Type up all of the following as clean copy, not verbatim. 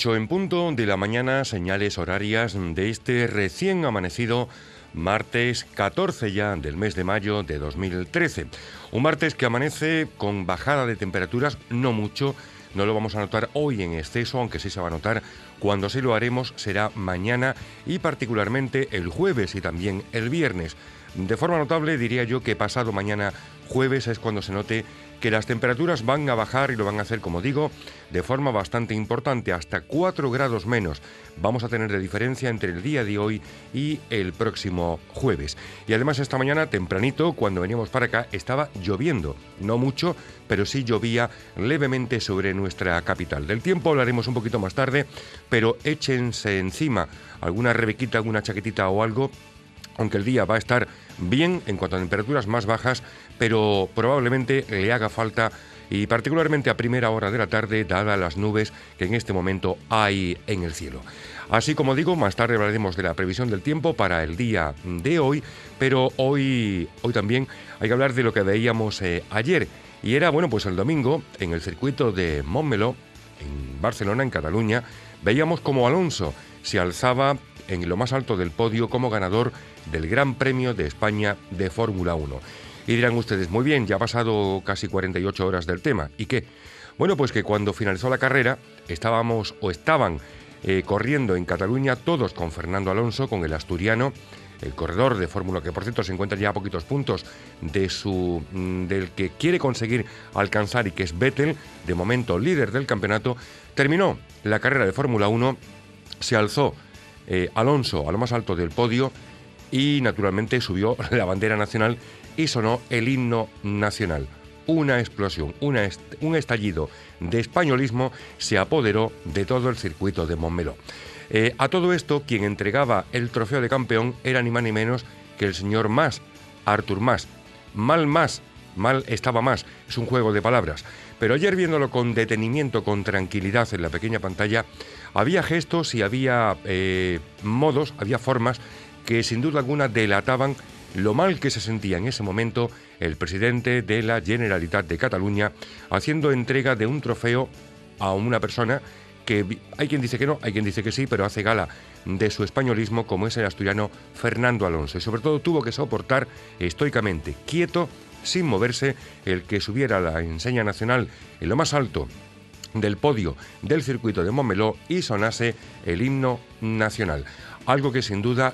8 en punto de la mañana, señales horarias de este recién amanecido martes 14 ya del mes de mayo de 2013. Un martes que amanece con bajada de temperaturas, no mucho, no lo vamos a notar hoy en exceso, aunque sí se va a notar. Cuando sí lo haremos será mañana y particularmente el jueves y también el viernes. De forma notable diría yo que pasado mañana jueves es cuando se note que las temperaturas van a bajar y lo van a hacer, como digo, de forma bastante importante, hasta 4 grados menos. Vamos a tener de diferencia entre el día de hoy y el próximo jueves. Y además esta mañana, tempranito, cuando veníamos para acá, estaba lloviendo. No mucho, pero sí llovía levemente sobre nuestra capital. Del tiempo hablaremos un poquito más tarde, pero échense encima alguna rebequita, alguna chaquetita o algo, aunque el día va a estar bien en cuanto a temperaturas más bajas, pero probablemente le haga falta, y particularmente a primera hora de la tarde, dadas las nubes que en este momento hay en el cielo. Así como digo, más tarde hablaremos de la previsión del tiempo para el día de hoy, pero hoy también hay que hablar de lo que veíamos ayer, y era, bueno, pues el domingo, en el circuito de Montmeló, en Barcelona, en Cataluña, veíamos como Alonso se alzaba en lo más alto del podio como ganador del Gran Premio de España de Fórmula 1. Y dirán ustedes, muy bien, ya ha pasado casi 48 horas del tema. ¿Y qué? Bueno, pues que cuando finalizó la carrera estaban corriendo en Cataluña todos con Fernando Alonso, con el asturiano, el corredor de Fórmula, que por cierto se encuentra ya a poquitos puntos del que quiere conseguir alcanzar y que es Vettel, de momento líder del campeonato. Terminó la carrera de Fórmula 1, se alzó Alonso a lo más alto del podio y naturalmente subió la bandera nacional y sonó el himno nacional. Una explosión, un estallido de españolismo se apoderó de todo el circuito de Montmeló. A todo esto, quien entregaba el trofeo de campeón era ni más ni menos que el señor Mas, Artur Mas. Mal estaba Mas, es un juego de palabras. Pero ayer, viéndolo con detenimiento, con tranquilidad en la pequeña pantalla, había gestos y había modos, había formas que sin duda alguna delataban lo mal que se sentía en ese momento el presidente de la Generalitat de Cataluña haciendo entrega de un trofeo a una persona que hay quien dice que no, hay quien dice que sí, pero hace gala de su españolismo, como es el asturiano Fernando Alonso. Y sobre todo tuvo que soportar estoicamente, quieto, sin moverse, el que subiera la enseña nacional en lo más alto del podio del circuito de Montmeló y sonase el himno nacional. Algo que sin duda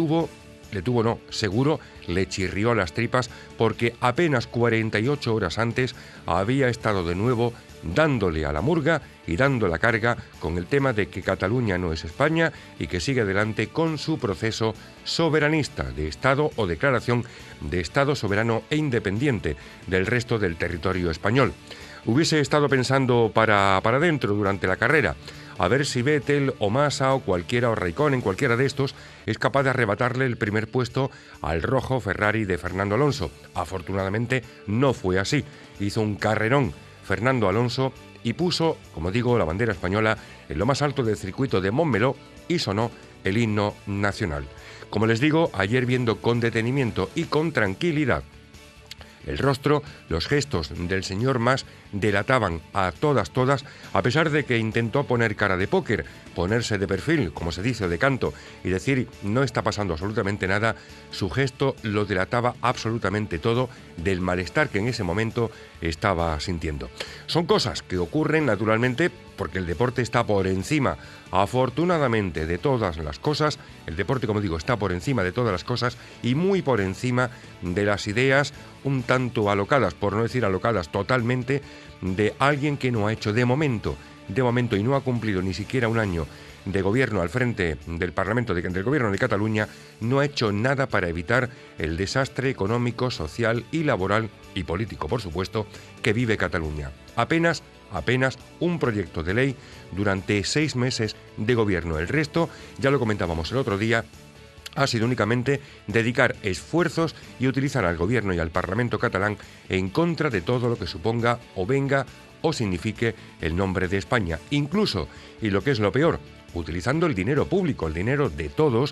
seguro le chirrió las tripas, porque apenas 48 horas antes había estado de nuevo dándole a la murga y dando la carga con el tema de que Cataluña no es España y que sigue adelante con su proceso soberanista de Estado o declaración de Estado soberano e independiente del resto del territorio español. Hubiese estado pensando para adentro durante la carrera, a ver si Vettel o Massa o cualquiera, o Raikkonen, cualquiera de estos, es capaz de arrebatarle el primer puesto al rojo Ferrari de Fernando Alonso. Afortunadamente no fue así. Hizo un carrerón Fernando Alonso y puso, como digo, la bandera española en lo más alto del circuito de Montmeló y sonó el himno nacional. Como les digo, ayer viendo con detenimiento y con tranquilidad el rostro, los gestos del señor Mas delataban a todas, a pesar de que intentó poner cara de póker, ponerse de perfil, como se dice, o de canto, y decir no está pasando absolutamente nada. Su gesto lo delataba absolutamente todo del malestar que en ese momento estaba sintiendo. Son cosas que ocurren naturalmente porque el deporte está por encima, afortunadamente, de todas las cosas. El deporte, como digo, está por encima de todas las cosas y muy por encima de las ideas un tanto alocadas, por no decir alocadas totalmente, de alguien que no ha hecho de momento y no ha cumplido ni siquiera un año de gobierno al frente del Parlamento del Gobierno de Cataluña, no ha hecho nada para evitar el desastre económico, social y laboral y político, por supuesto, que vive Cataluña. Apenas un proyecto de ley durante 6 meses de gobierno. El resto, ya lo comentábamos el otro día, ha sido únicamente dedicar esfuerzos y utilizar al gobierno y al Parlamento catalán en contra de todo lo que suponga o venga o signifique el nombre de España. Incluso, y lo que es lo peor, utilizando el dinero público, el dinero de todos,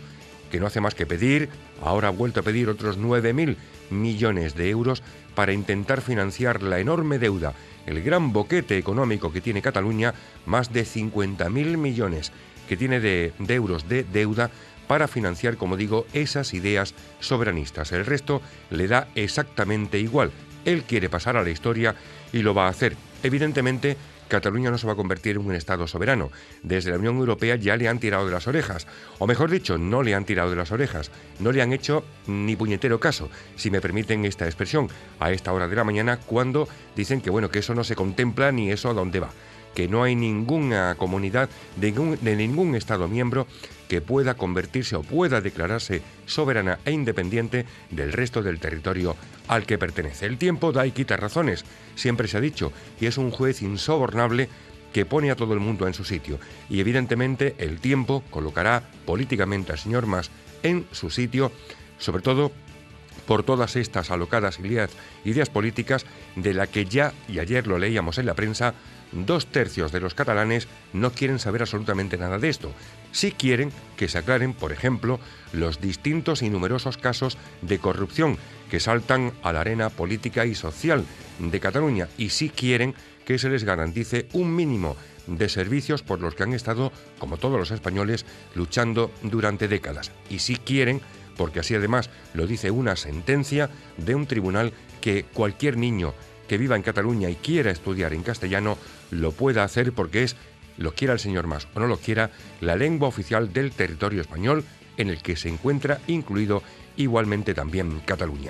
que no hace más que pedir, ahora ha vuelto a pedir otros 9.000 millones de euros para intentar financiar la enorme deuda, el gran boquete económico que tiene Cataluña, más de 50.000 millones que tiene de euros de deuda para financiar, como digo, esas ideas soberanistas. El resto le da exactamente igual. Él quiere pasar a la historia y lo va a hacer. Evidentemente, Cataluña no se va a convertir en un Estado soberano. Desde la Unión Europea ya le han tirado de las orejas. O mejor dicho, no le han tirado de las orejas. No le han hecho ni puñetero caso, si me permiten esta expresión, a esta hora de la mañana, cuando dicen que, bueno, que eso no se contempla ni eso a dónde va. Que no hay ninguna comunidad de ningún Estado miembro que pueda convertirse o pueda declararse soberana e independiente del resto del territorio al que pertenece. El tiempo da y quita razones, siempre se ha dicho, y es un juez insobornable que pone a todo el mundo en su sitio. Y evidentemente el tiempo colocará políticamente al señor Mas en su sitio, sobre todo por todas estas alocadas ideas políticas de la que ya, y ayer lo leíamos en la prensa, 2/3 de los catalanes no quieren saber absolutamente nada de esto. Sí quieren que se aclaren, por ejemplo, los distintos y numerosos casos de corrupción que saltan a la arena política y social de Cataluña, y sí quieren que se les garantice un mínimo de servicios por los que han estado, como todos los españoles, luchando durante décadas. Y sí quieren, porque así además lo dice una sentencia de un tribunal, que cualquier niño que viva en Cataluña y quiera estudiar en castellano lo pueda hacer, porque es, lo quiera el señor Mas o no lo quiera, la lengua oficial del territorio español, en el que se encuentra incluido igualmente también Cataluña.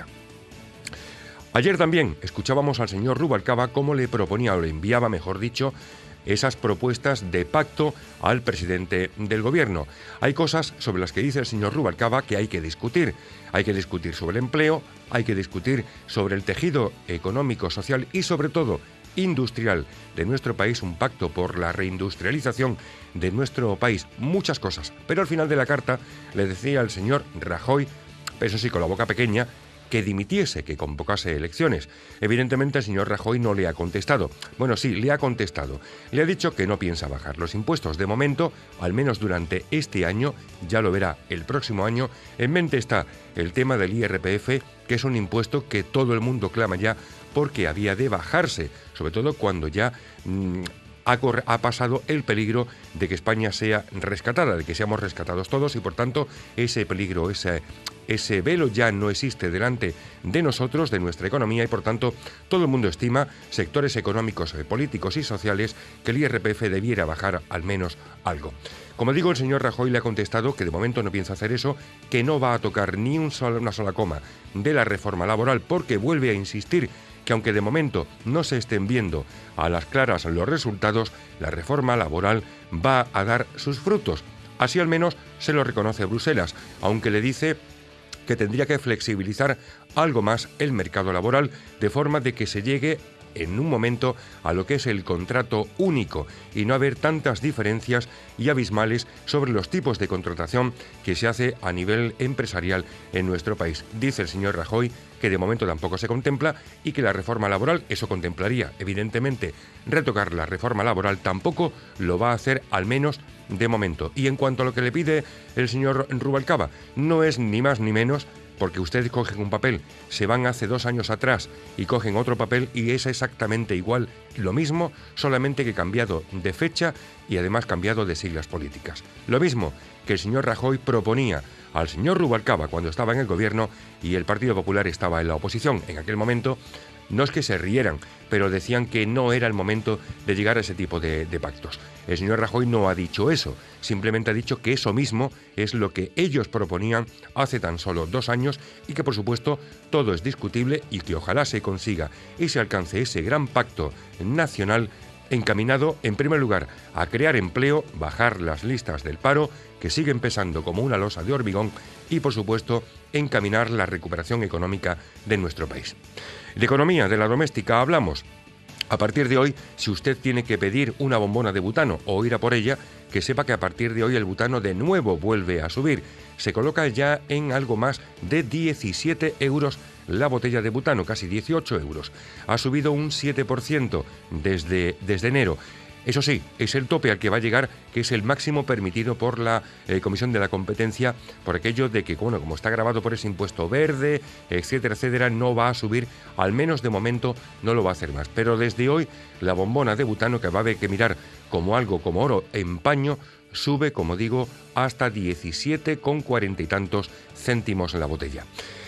Ayer también escuchábamos al señor Rubalcaba cómo le proponía, o le enviaba, mejor dicho, esas propuestas de pacto al presidente del gobierno. Hay cosas sobre las que dice el señor Rubalcaba que hay que discutir. Hay que discutir sobre el empleo, hay que discutir sobre el tejido económico, social y sobre todo industrial de nuestro país, un pacto por la reindustrialización de nuestro país, muchas cosas. Pero al final de la carta le decía al señor Rajoy, eso sí con la boca pequeña, que dimitiese, que convocase elecciones. Evidentemente el señor Rajoy no le ha contestado. Bueno, sí, le ha contestado. Le ha dicho que no piensa bajar los impuestos. De momento, al menos durante este año, ya lo verá el próximo año, en mente está el tema del IRPF, que es un impuesto que todo el mundo clama ya porque había de bajarse, sobre todo cuando ya ha pasado el peligro de que España sea rescatada, de que seamos rescatados todos, y por tanto ese peligro, ese velo ya no existe delante de nosotros, de nuestra economía, y por tanto todo el mundo estima, sectores económicos, políticos y sociales, que el IRPF debiera bajar al menos algo. Como digo, el señor Rajoy le ha contestado que de momento no piensa hacer eso, que no va a tocar ni una sola coma de la reforma laboral, porque vuelve a insistir que aunque de momento no se estén viendo a las claras los resultados, la reforma laboral va a dar sus frutos. Así al menos se lo reconoce Bruselas, aunque le dice que tendría que flexibilizar algo más el mercado laboral, de forma de que se llegue en un momento a lo que es el contrato único y no haber tantas diferencias y abismales sobre los tipos de contratación que se hace a nivel empresarial en nuestro país. Dice el señor Rajoy que de momento tampoco se contempla, y que la reforma laboral, eso contemplaría evidentemente retocar la reforma laboral, tampoco lo va a hacer, al menos de momento. Y en cuanto a lo que le pide el señor Rubalcaba, no es ni más ni menos, porque ustedes cogen un papel, se van hace 2 años atrás y cogen otro papel y es exactamente igual, lo mismo, solamente que cambiado de fecha y además cambiado de siglas políticas. Lo mismo que el señor Rajoy proponía al señor Rubalcaba cuando estaba en el gobierno y el Partido Popular estaba en la oposición. En aquel momento no es que se rieran, pero decían que no era el momento de llegar a ese tipo de pactos. El señor Rajoy no ha dicho eso, simplemente ha dicho que eso mismo es lo que ellos proponían hace tan solo 2 años, y que por supuesto todo es discutible, y que ojalá se consiga y se alcance ese gran pacto nacional encaminado, en primer lugar, a crear empleo, bajar las listas del paro, que siguen pesando como una losa de hormigón, y por supuesto encaminar la recuperación económica de nuestro país. De economía, de la doméstica hablamos. A partir de hoy, si usted tiene que pedir una bombona de butano o ir a por ella, que sepa que a partir de hoy el butano de nuevo vuelve a subir. Se coloca ya en algo más de 17 euros la botella de butano, casi 18 euros. Ha subido un 7% desde enero. Eso sí, es el tope al que va a llegar, que es el máximo permitido por la Comisión de la Competencia, por aquello de que, bueno, como está grabado por ese impuesto verde, etcétera, etcétera, no va a subir, al menos de momento no lo va a hacer más. Pero desde hoy la bombona de butano, que va a haber que mirar como algo como oro en paño, sube, como digo, hasta 17,40 y tantos céntimos en la botella.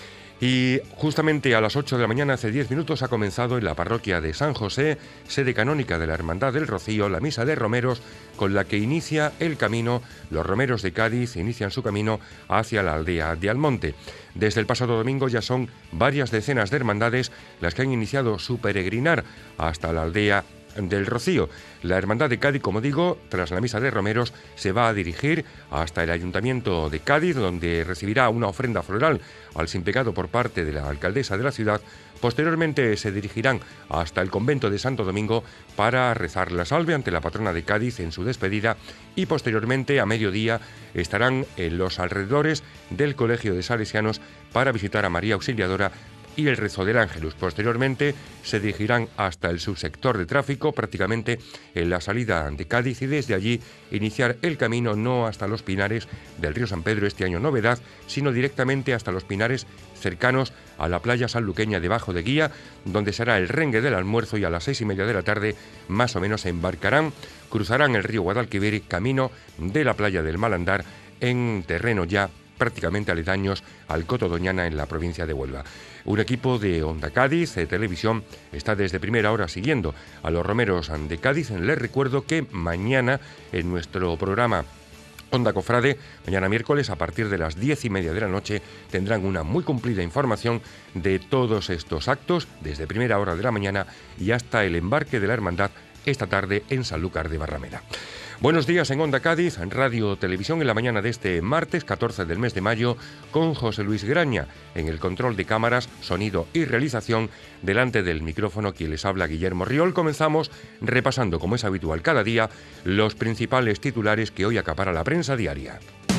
Y justamente a las 8 de la mañana, hace 10 minutos, ha comenzado en la parroquia de San José, sede canónica de la Hermandad del Rocío, la misa de romeros, con la que inicia el camino. Los romeros de Cádiz inician su camino hacia la aldea de Almonte. Desde el pasado domingo ya son varias decenas de hermandades las que han iniciado su peregrinar hasta la aldea del Rocío. La Hermandad de Cádiz, como digo, tras la misa de romeros, se va a dirigir hasta el Ayuntamiento de Cádiz, donde recibirá una ofrenda floral al Sin Pecado por parte de la alcaldesa de la ciudad. Posteriormente se dirigirán hasta el convento de Santo Domingo para rezar la salve ante la patrona de Cádiz en su despedida, y posteriormente a mediodía estarán en los alrededores del Colegio de Salesianos para visitar a María Auxiliadora y el rezo del Ángelus. Posteriormente se dirigirán hasta el subsector de tráfico, prácticamente en la salida de Cádiz, y desde allí iniciar el camino no hasta los pinares del río San Pedro, este año novedad, sino directamente hasta los pinares cercanos a la playa sanluqueña de Bajo de Guía, donde será el rengue del almuerzo, y a las 6:30 de la tarde más o menos se embarcarán, cruzarán el río Guadalquivir, camino de la playa del Malandar, en terreno ya prácticamente aledaños al Coto Doñana, en la provincia de Huelva. Un equipo de Onda Cádiz Televisión está desde primera hora siguiendo a los romeros de Cádiz. Les recuerdo que mañana en nuestro programa Onda Cofrade, mañana miércoles, a partir de las 10:30 de la noche, tendrán una muy cumplida información de todos estos actos, desde primera hora de la mañana y hasta el embarque de la hermandad esta tarde en Sanlúcar de Barrameda. Buenos días en Onda Cádiz, Radio Televisión, en la mañana de este martes 14 del mes de mayo, con José Luis Graña en el control de cámaras, sonido y realización. Delante del micrófono quien les habla, Guillermo Riol. Comenzamos repasando, como es habitual cada día, los principales titulares que hoy acapara la prensa diaria.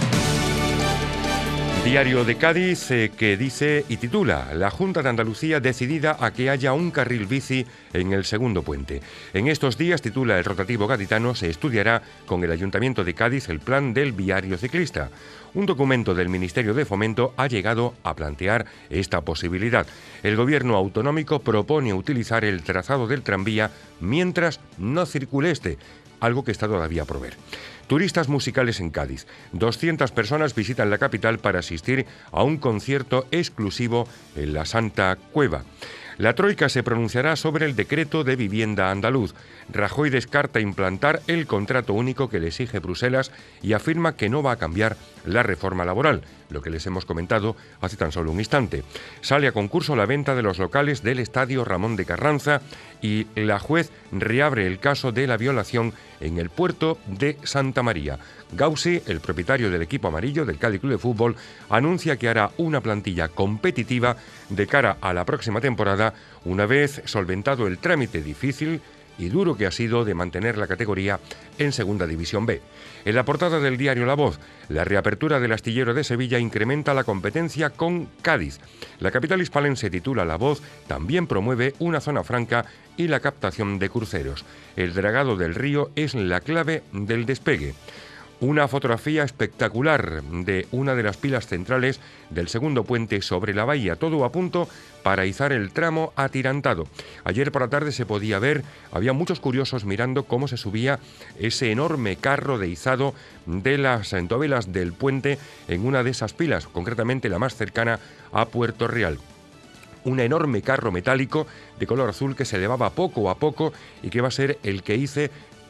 Diario de Cádiz, que dice y titula: La Junta de Andalucía decidida a que haya un carril bici en el segundo puente. En estos días, titula el rotativo gaditano, se estudiará con el Ayuntamiento de Cádiz el plan del viario ciclista. Un documento del Ministerio de Fomento ha llegado a plantear esta posibilidad. El gobierno autonómico propone utilizar el trazado del tranvía mientras no circule este, algo que está todavía por ver. Turistas musicales en Cádiz. 200 personas visitan la capital para asistir a un concierto exclusivo en la Santa Cueva. La Troika se pronunciará sobre el decreto de vivienda andaluz. Rajoy descarta implantar el contrato único que le exige Bruselas y afirma que no va a cambiar la reforma laboral, lo que les hemos comentado hace tan solo un instante. Sale a concurso la venta de los locales del Estadio Ramón de Carranza, y la juez reabre el caso de la violación en el puerto de Santa María. Gausi, el propietario del equipo amarillo del Cádiz Club de Fútbol, anuncia que hará una plantilla competitiva de cara a la próxima temporada, una vez solventado el trámite difícil y duro que ha sido de mantener la categoría en Segunda División B. En la portada del diario La Voz, la reapertura del astillero de Sevilla incrementa la competencia con Cádiz. La capital hispalense, titula La Voz, también promueve una zona franca y la captación de cruceros. El dragado del río es la clave del despegue. Una fotografía espectacular de una de las pilas centrales del segundo puente sobre la bahía, todo a punto para izar el tramo atirantado. Ayer por la tarde se podía ver, había muchos curiosos mirando cómo se subía ese enorme carro de izado de las dovelas del puente en una de esas pilas, concretamente la más cercana a Puerto Real. Un enorme carro metálico de color azul que se elevaba poco a poco y que va a ser el que hice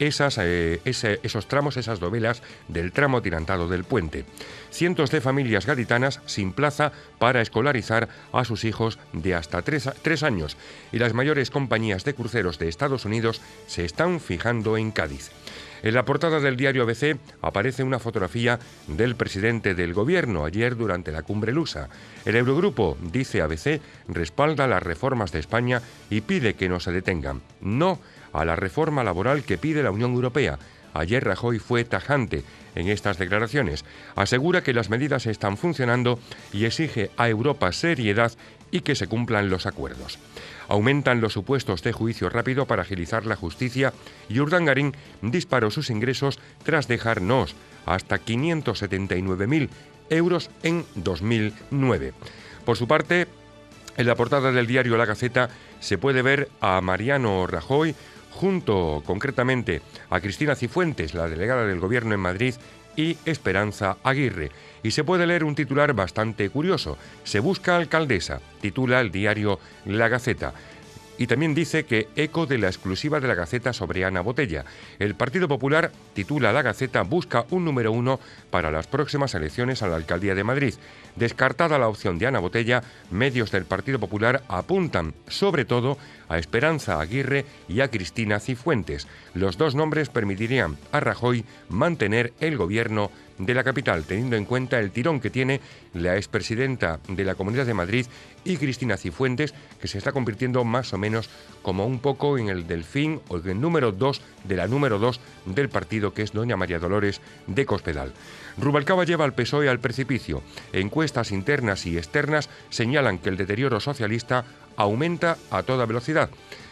esos tramos, esas dovelas del tramo atirantado del puente. Cientos de familias gaditanas sin plaza para escolarizar a sus hijos de hasta 3 años, y las mayores compañías de cruceros de Estados Unidos se están fijando en Cádiz. En la portada del diario ABC aparece una fotografía del presidente del gobierno ayer durante la cumbre lusa. El Eurogrupo, dice ABC, respalda las reformas de España y pide que no se detengan. No a la reforma laboral que pide la Unión Europea. Ayer Rajoy fue tajante. en estas declaraciones. Asegura que las medidas están funcionando y exige a Europa seriedad y que se cumplan los acuerdos. Aumentan los supuestos de juicio rápido para agilizar la justicia y Urdangarín disparó sus ingresos tras dejarnos hasta 579.000 euros en 2009. Por su parte, en la portada del diario La Gaceta se puede ver a Mariano Rajoy junto concretamente a Cristina Cifuentes, la delegada del Gobierno en Madrid, y Esperanza Aguirre. Y se puede leer un titular bastante curioso. Se busca alcaldesa, titula el diario La Gaceta. Y también dice que eco de la exclusiva de La Gaceta sobre Ana Botella. El Partido Popular, titula La Gaceta, busca un número 1 para las próximas elecciones a la Alcaldía de Madrid. Descartada la opción de Ana Botella, medios del Partido Popular apuntan sobre todo a Esperanza Aguirre y a Cristina Cifuentes. Los dos nombres permitirían a Rajoy mantener el gobierno de la capital, teniendo en cuenta el tirón que tiene la expresidenta de la Comunidad de Madrid y Cristina Cifuentes, que se está convirtiendo más o menos como un poco en el delfín o en el número 2 de la número 2 del partido, que es doña María Dolores de Cospedal. Rubalcaba lleva al PSOE al precipicio. Encuestas internas y externas señalan que el deterioro socialista aumenta a toda velocidad.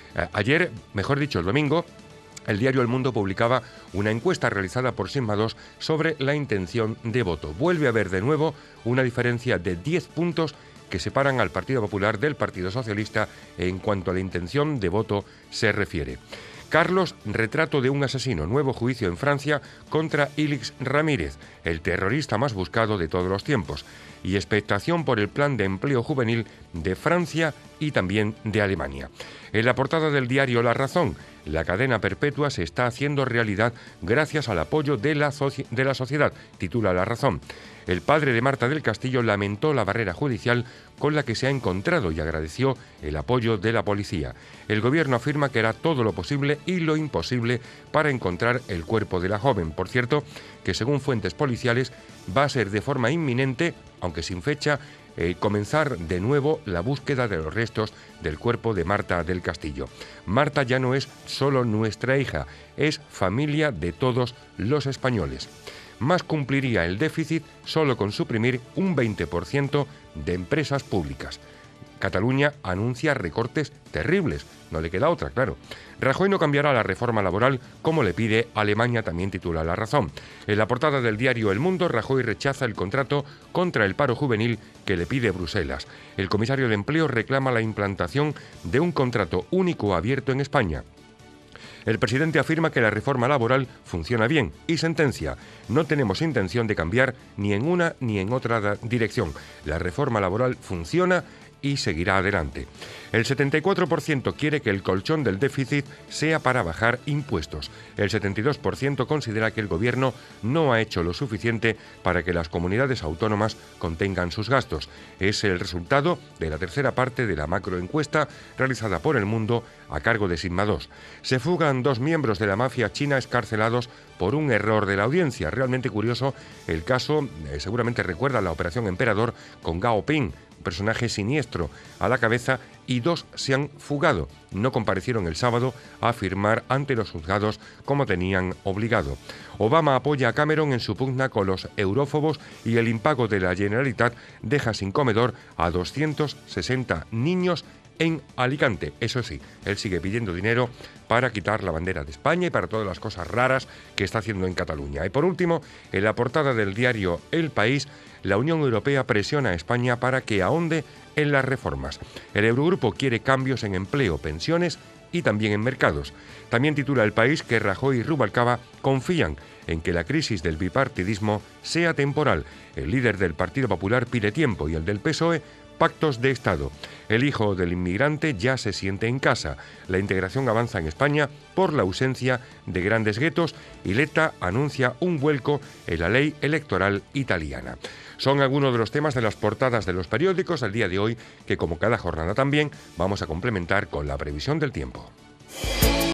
Ayer, mejor dicho, el domingo, el diario El Mundo publicaba una encuesta realizada por Sigma 2 sobre la intención de voto. Vuelve a haber de nuevo una diferencia de 10 puntos que separan al Partido Popular del Partido Socialista en cuanto a la intención de voto se refiere. Carlos, retrato de un asesino, nuevo juicio en Francia contra Ilix Ramírez, el terrorista más buscado de todos los tiempos, y expectación por el plan de empleo juvenil de Francia y también de Alemania. En la portada del diario La Razón, la cadena perpetua se está haciendo realidad gracias al apoyo de la sociedad, titula La Razón. El padre de Marta del Castillo lamentó la barrera judicial con la que se ha encontrado y agradeció el apoyo de la policía. El gobierno afirma que hará todo lo posible y lo imposible para encontrar el cuerpo de la joven. Por cierto, que según fuentes policiales va a ser de forma inminente, aunque sin fecha, comenzar de nuevo la búsqueda de los restos del cuerpo de Marta del Castillo. Marta ya no es solo nuestra hija, es familia de todos los españoles. Más cumpliría el déficit solo con suprimir un 20% de empresas públicas. Cataluña anuncia recortes terribles, no le queda otra, claro. Rajoy no cambiará la reforma laboral como le pide Alemania, también titula La Razón. En la portada del diario El Mundo, Rajoy rechaza el contrato contra el paro juvenil que le pide Bruselas. El comisario de Empleo reclama la implantación de un contrato único abierto en España. El presidente afirma que la reforma laboral funciona bien y sentencia: no tenemos intención de cambiar ni en una ni en otra dirección. La reforma laboral funciona y seguirá adelante. El 74% quiere que el colchón del déficit sea para bajar impuestos. El 72% considera que el gobierno no ha hecho lo suficiente para que las comunidades autónomas contengan sus gastos. Es el resultado de la tercera parte de la macroencuesta realizada por El Mundo a cargo de Sigma 2. Se fugan 2 miembros de la mafia china escarcelados por un error de la audiencia. Realmente curioso el caso, seguramente recuerda la Operación Emperador con Gao Ping, personaje siniestro a la cabeza, y 2 se han fugado. No comparecieron el sábado a firmar ante los juzgados como tenían obligado. Obama apoya a Cameron en su pugna con los eurófobos y el impago de la Generalitat deja sin comedor a 260 niños en Alicante. Eso sí, él sigue pidiendo dinero para quitar la bandera de España y para todas las cosas raras que está haciendo en Cataluña. Y por último, en la portada del diario El País, la Unión Europea presiona a España para que ahonde en las reformas. El Eurogrupo quiere cambios en empleo, pensiones y también en mercados. También titula El País que Rajoy y Rubalcaba confían en que la crisis del bipartidismo sea temporal. El líder del Partido Popular pide tiempo y el del PSOE pactos de Estado. El hijo del inmigrante ya se siente en casa. La integración avanza en España por la ausencia de grandes guetos y Letta anuncia un vuelco en la ley electoral italiana. Son algunos de los temas de las portadas de los periódicos al día de hoy, que como cada jornada también vamos a complementar con la previsión del tiempo.